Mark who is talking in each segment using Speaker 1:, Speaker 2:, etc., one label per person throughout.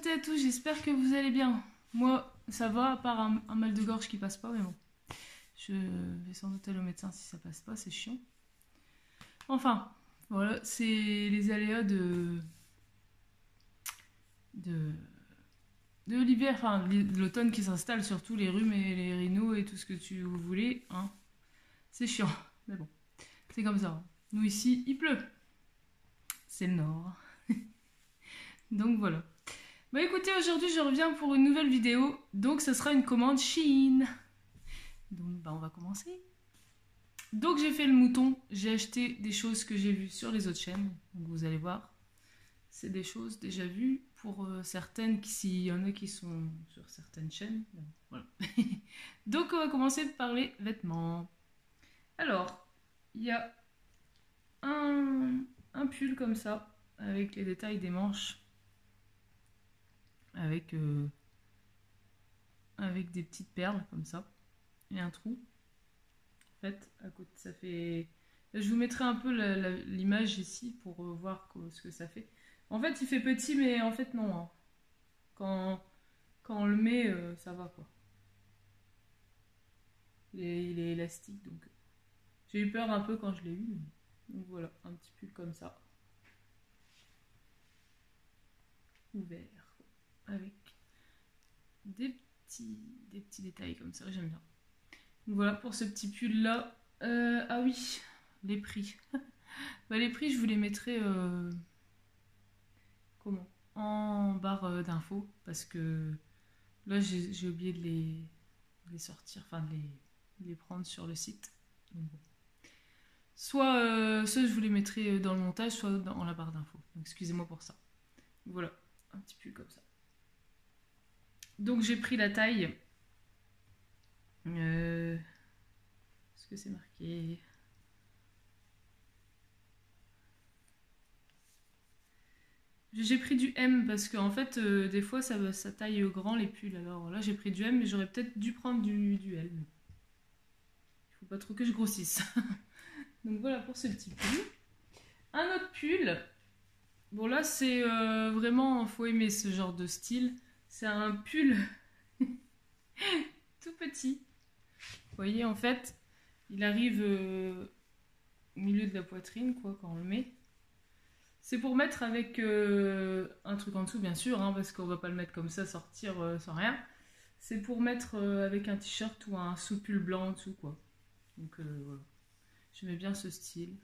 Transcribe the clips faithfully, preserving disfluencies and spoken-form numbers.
Speaker 1: toutes et à tous, j'espère que vous allez bien. Moi, ça va, à part un, un mal de gorge qui passe pas, mais bon. Je vais sans doute aller au médecin si ça passe pas, c'est chiant. Enfin, voilà, c'est les aléas de... de... de l'hiver, enfin, de l'automne qui s'installe, surtout les rhumes et les rhinos et tout ce que tu voulais, hein. C'est chiant, mais bon, c'est comme ça. Nous ici, il pleut. C'est le nord. Donc voilà. Bah écoutez, aujourd'hui je reviens pour une nouvelle vidéo, donc ce sera une commande Shein. Donc bah on va commencer. Donc j'ai fait le mouton, j'ai acheté des choses que j'ai vues sur les autres chaînes, donc vous allez voir. C'est des choses déjà vues pour euh, certaines, s'il y en a qui sont sur certaines chaînes. Donc, voilà. Donc on va commencer par les vêtements. Alors, il y a un, un pull comme ça, avec les détails des manches. Avec, euh, avec des petites perles comme ça et un trou en fait à côté. Ça fait, je vous mettrai un peu l'image ici pour voir ce que ça fait. En fait il fait petit, mais en fait non, hein. quand, quand on le met euh, ça va quoi. Il est, il est élastique, donc j'ai eu peur un peu quand je l'ai eu. Donc voilà, un petit pull comme ça ouvert avec des petits, des petits détails comme ça, j'aime bien. Donc voilà pour ce petit pull là. Euh, ah oui, les prix. Bah, les prix, je vous les mettrai euh, comment en barre euh, d'infos, parce que là j'ai oublié de les, de les sortir, enfin de les, de les prendre sur le site. Donc, bon. Soit, euh, soit je vous les mettrai dans le montage, soit dans la barre d'infos. Donc excusez-moi pour ça. Voilà, un petit pull comme ça. Donc j'ai pris la taille. Euh, Est-ce que c'est marqué? J'ai pris du M parce qu'en fait, euh, des fois, ça, ça taille grand les pulls. Alors là, j'ai pris du M, mais j'aurais peut-être dû prendre du, du L. Il faut pas trop que je grossisse. Donc voilà pour ce petit pull. Un autre pull. Bon là, c'est euh, vraiment, faut aimer ce genre de style. C'est un pull tout petit. Vous voyez, en fait, il arrive euh, au milieu de la poitrine, quoi, quand on le met. C'est pour mettre avec euh, un truc en dessous, bien sûr, hein, parce qu'on va pas le mettre comme ça, sortir euh, sans rien. C'est pour mettre euh, avec un t-shirt ou un sous-pull blanc en dessous, quoi. Donc euh, voilà. J'aimais bien ce style.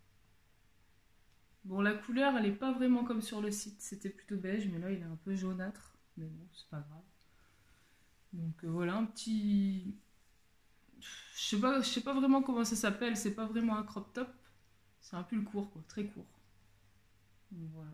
Speaker 1: Bon, la couleur, elle est pas vraiment comme sur le site. C'était plutôt beige, mais là, il est un peu jaunâtre. Mais bon, c'est pas grave. Donc euh, voilà, un petit... Je sais pas, je sais pas vraiment comment ça s'appelle. C'est pas vraiment un crop top. C'est un pull court, quoi. Très court. Donc voilà.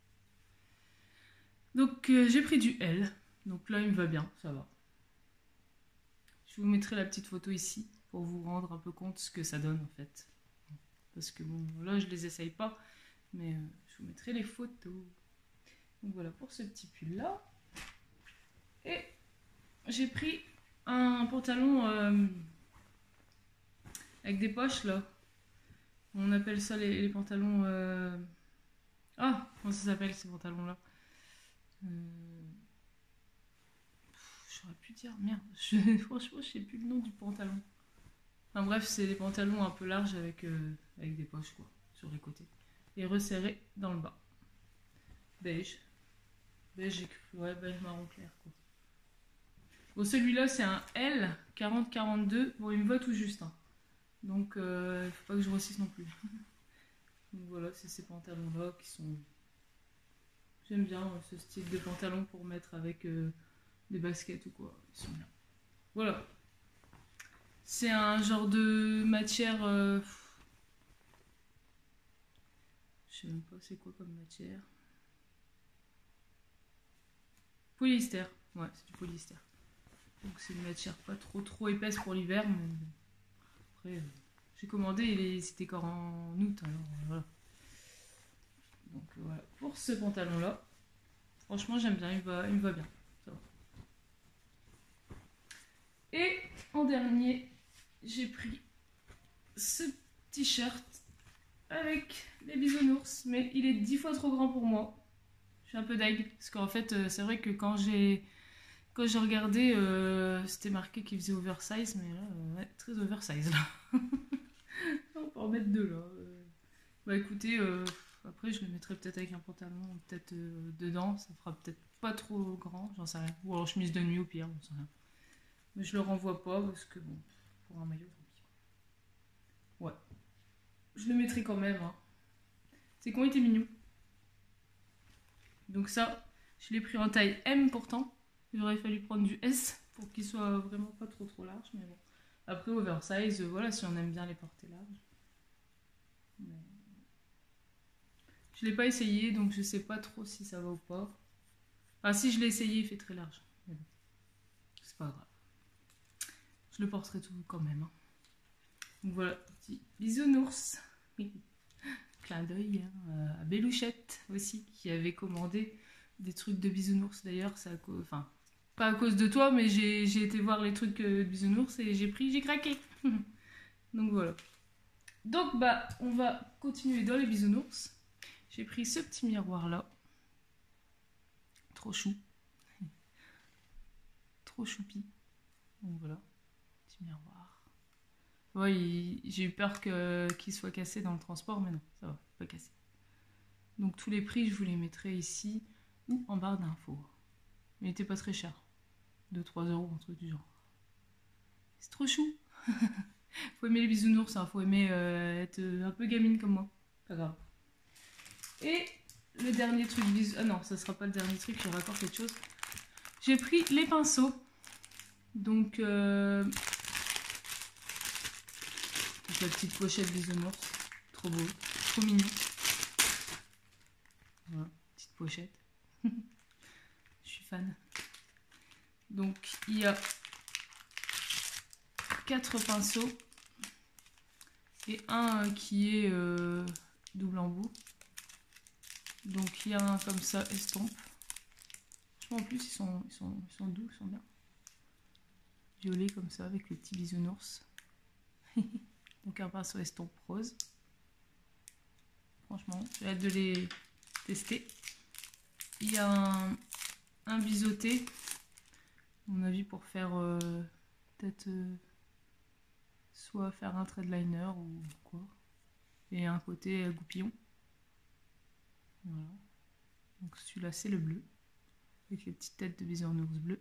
Speaker 1: Donc euh, j'ai pris du L. Donc là, il me va bien, ça va. Je vous mettrai la petite photo ici pour vous rendre un peu compte ce que ça donne en fait. Parce que bon, là, je les essaye pas. Mais euh, je vous mettrai les photos. Donc voilà pour ce petit pull là. Et j'ai pris un pantalon euh, avec des poches là. On appelle ça les, les pantalons... Euh... Ah, comment ça s'appelle ces pantalons là? euh... J'aurais pu dire, merde. Je... Franchement, je sais plus le nom du pantalon. Enfin bref, c'est des pantalons un peu larges avec, euh, avec des poches quoi, sur les côtés. Et resserrés dans le bas. Beige. Beige, j'ai cru. Ouais, beige marron clair quoi. Bon, celui-là, c'est un L quarante quarante-deux. Bon, il me va tout juste. Hein. Donc, euh, il ne faut pas que je grossisse non plus. Donc voilà, c'est ces pantalons-là qui sont... J'aime bien euh, ce style de pantalon pour mettre avec euh, des baskets ou quoi. Ils sont bien. Voilà. C'est un genre de matière... Euh... Je sais même pas c'est quoi comme matière. Polyester. Ouais, c'est du polyester. Donc c'est une matière pas trop trop épaisse pour l'hiver, mais bon. Après, euh, j'ai commandé et c'était encore en août, alors voilà. Donc euh, voilà, pour ce pantalon là, franchement j'aime bien, il, va, il me va bien, ça va. Et en dernier, j'ai pris ce t-shirt avec les bisounours, mais il est dix fois trop grand pour moi. suis un peu deg. Parce qu'en fait, euh, c'est vrai que quand j'ai quand j'ai regardé, euh, c'était marqué qu'il faisait oversize, mais là, euh, ouais, très oversize là. On peut en mettre deux là. Euh, Bah écoutez, euh, après je le mettrai peut-être avec un pantalon, peut-être euh, dedans, ça fera peut-être pas trop grand, j'en sais rien. Ou alors chemise de nuit au pire, j'en sais rien. Mais je le renvoie pas parce que bon, pour un maillot, tant pis. Ouais. Je le mettrai quand même, hein. C'est qu'on était mignon. Donc ça, je l'ai pris en taille M pourtant. Il aurait fallu prendre du S pour qu'il soit vraiment pas trop trop large, mais bon. Après oversize, euh, voilà, si on aime bien les porter larges. Mais... Je l'ai pas essayé, donc je sais pas trop si ça va ou pas. Ah si, je l'ai essayé, il fait très large. Mais bon, c'est pas grave. Je le porterai tout quand même. Hein. Donc voilà, petit bisounours. Clin d'œil hein, à Belouchette aussi, qui avait commandé des trucs de bisounours. D'ailleurs, c'est à cause... Enfin, pas à cause de toi, mais j'ai été voir les trucs de bisounours et j'ai pris, j'ai craqué. Donc voilà. Donc bah, on va continuer dans les bisounours. J'ai pris ce petit miroir là. Trop chou. Trop choupi. Donc voilà. Petit miroir. Ouais, j'ai eu peur que, qu'il soit cassé dans le transport, mais non, ça va, pas cassé. Donc tous les prix, je vous les mettrai ici ou en barre d'infos. Mais il était pas très cher. deux trois euros, un truc du genre. C'est trop chou. Faut aimer les bisounours, hein. Faut aimer euh, être un peu gamine comme moi. Pas grave. Et le dernier truc bisou... Ah non, ça sera pas le dernier truc, il y aura encore quelque chose. J'ai pris les pinceaux. Donc, euh... la petite pochette bisounours. Trop beau, trop mignon. Voilà, petite pochette. Je suis fan. Donc, il y a quatre pinceaux. Et un qui est euh, double embout. Donc, il y a un comme ça, estompe. En plus, ils sont, ils, sont, ils sont doux, ils sont bien. Violet comme ça, avec les petits bisounours. Donc, un pinceau estompe rose. Franchement, j'ai hâte de les tester. Il y a un, un biseauté. À mon avis, pour faire euh, peut-être euh, soit faire un trait de liner ou quoi. Et un côté goupillon. Voilà. Donc, celui-là, c'est le bleu. Avec les petites têtes de bisounours bleu.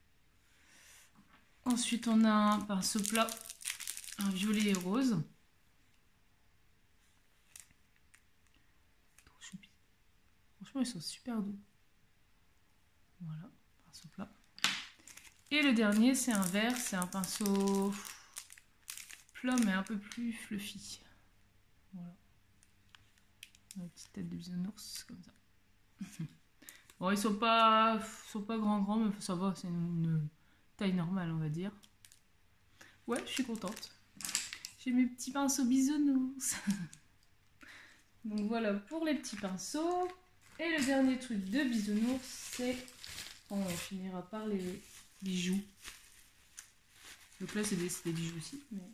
Speaker 1: Ensuite, on a un pinceau plat, un violet et rose. Trop choupi. Franchement, ils sont super doux. Voilà, pinceau plat. Et le dernier, c'est un vert, c'est un pinceau plat, mais un peu plus fluffy. Voilà. Une petite tête de bisounours, comme ça. Bon, ils sont pas, sont pas grands grands, mais ça va, c'est une, une taille normale, on va dire. Ouais, je suis contente. J'ai mes petits pinceaux bisounours. Donc voilà pour les petits pinceaux. Et le dernier truc de bisounours, c'est... Bon, on finira par les bijoux. Donc là, c'est des, des bijoux aussi. Mais...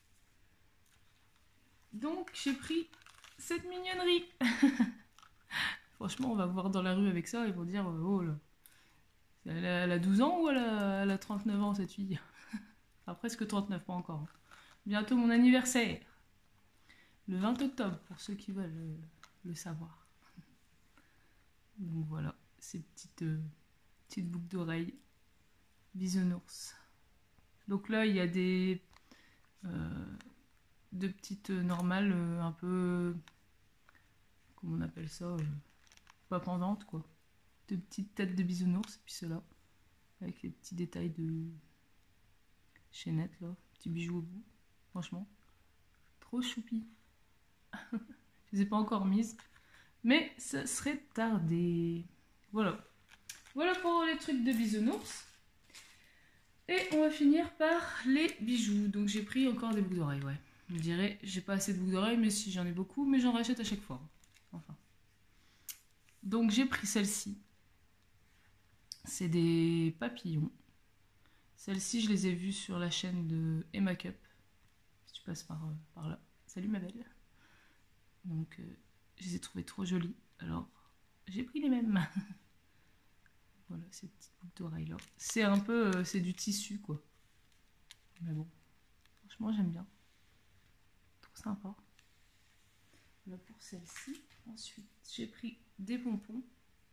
Speaker 1: Donc, j'ai pris cette mignonnerie. Franchement, on va voir dans la rue avec ça, ils vont dire, oh là, elle a, elle a douze ans ou elle a, elle a trente-neuf ans cette fille? Enfin, presque trente-neuf, pas encore. Bientôt mon anniversaire. Le vingt octobre, pour ceux qui veulent le, le savoir. Donc voilà, ces petites, euh, petites boucles d'oreilles. Bisounours. Donc là, il y a des... Euh, deux petites euh, normales, euh, un peu... Comment on appelle ça euh, pas pendantes, quoi. Deux petites têtes de bisounours, et puis ceux-là. Avec les petits détails de chaînette, là. Petits bijoux au bout. Franchement, trop choupi. Je les ai pas encore mises. Mais ça serait tardé. Voilà. Voilà pour les trucs de bisounours. Et on va finir par les bijoux. Donc j'ai pris encore des boucles d'oreilles, ouais. Je me dirais, j'ai pas assez de boucles d'oreilles, mais si j'en ai beaucoup, mais j'en rachète à chaque fois. Enfin. Donc j'ai pris celle-ci. C'est des papillons. Celles-ci, je les ai vues sur la chaîne de Emma Cup. Si tu passes par, euh, par là. Salut ma belle. Donc, euh, je les ai trouvées trop jolies. Alors, j'ai pris les mêmes. Voilà, ces petites boucles d'oreilles là. C'est un peu, euh, c'est du tissu quoi. Mais bon, franchement j'aime bien. Trop sympa. Voilà pour celle-ci. Ensuite, j'ai pris des pompons.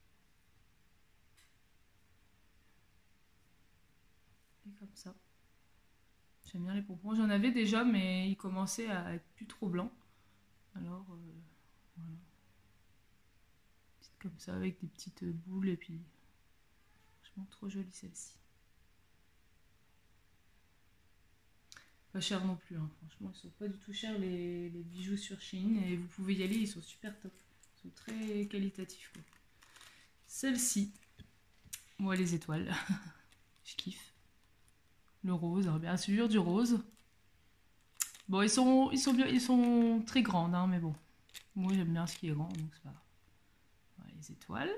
Speaker 1: Et comme ça. J'aime bien les pompons. J'en avais déjà, mais ils commençaient à être plus trop blancs. Alors, euh, voilà. Petite comme ça, avec des petites boules. Et puis, franchement, trop jolie celle-ci. Pas cher non plus, hein. Franchement, ils sont pas du tout chers les, les bijoux sur Shein. Et vous pouvez y aller, ils sont super top. Ils sont très qualitatifs, quoi. Celle-ci, moi, les étoiles. Je kiffe. Le rose, hein, bien sûr, du rose. Bon, ils sont, ils sont, bien, ils sont très grandes, hein, mais bon. Moi, j'aime bien ce qui est grand, donc c'est pas grave. Voilà, les étoiles.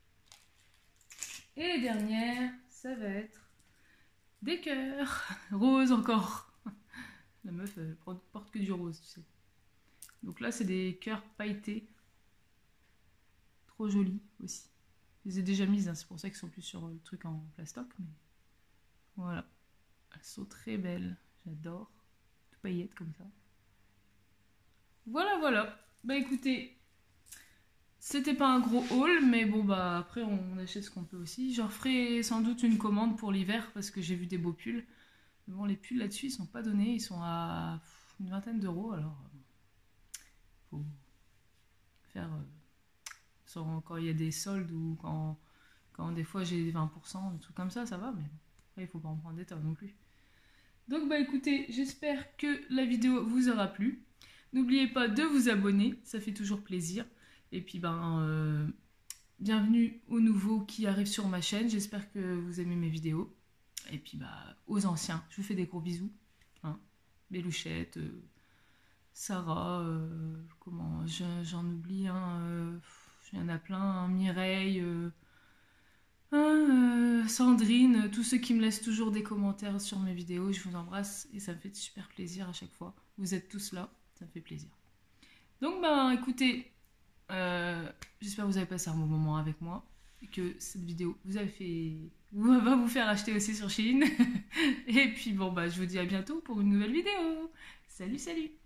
Speaker 1: Et les dernières, ça va être des cœurs. Rose encore. La meuf, elle porte que du rose, tu sais. Donc là, c'est des cœurs pailletés. Trop jolis aussi. Je les ai déjà mises, hein, c'est pour ça qu'ils sont plus sur le truc en plastoc. Mais voilà. Elles sont très belles. J'adore. Tout paillettes comme ça. Voilà, voilà. Bah écoutez, c'était pas un gros haul, mais bon, bah après, on achète ce qu'on peut aussi. J'en ferai sans doute une commande pour l'hiver parce que j'ai vu des beaux pulls. Mais bon, les pulls là-dessus, ils sont pas donnés. Ils sont à une vingtaine d'euros. Alors, faut faire. Euh, quand il y a des soldes ou quand, quand des fois j'ai vingt pour cent, des trucs comme ça, ça va. Mais après, il faut pas en prendre des tonnes non plus. Donc, bah écoutez, j'espère que la vidéo vous aura plu. N'oubliez pas de vous abonner, ça fait toujours plaisir. Et puis, ben, euh, bienvenue aux nouveaux qui arrivent sur ma chaîne. J'espère que vous aimez mes vidéos. Et puis, bah, aux anciens, je vous fais des gros bisous. Hein. Bélouchette, euh, Sarah, euh, comment, j'en oublie, hein, euh, il y en a plein, hein, Mireille, euh, euh, Sandrine, tous ceux qui me laissent toujours des commentaires sur mes vidéos, je vous embrasse et ça me fait super plaisir à chaque fois. Vous êtes tous là, ça me fait plaisir. Donc, ben, écoutez, euh, j'espère que vous avez passé un bon moment avec moi et que cette vidéo vous avez fait, va vous faire acheter aussi sur Shein. Et puis, bon, bah, je vous dis à bientôt pour une nouvelle vidéo. Salut, salut!